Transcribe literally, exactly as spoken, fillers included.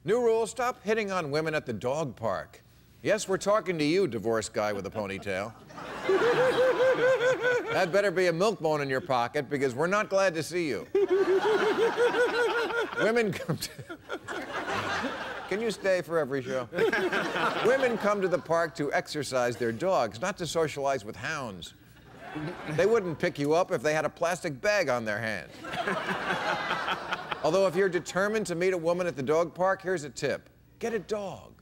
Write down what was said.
New rule, stop hitting on women at the dog park. Yes, we're talking to you, divorced guy with a ponytail. That better be a milk bone in your pocket, because we're not glad to see you. Women come to... Can you stay for every show? Women come to the park to exercise their dogs, not to socialize with hounds. They wouldn't pick you up if they had a plastic bag on their hand. Although if you're determined to meet a woman at the dog park, here's a tip. Get a dog.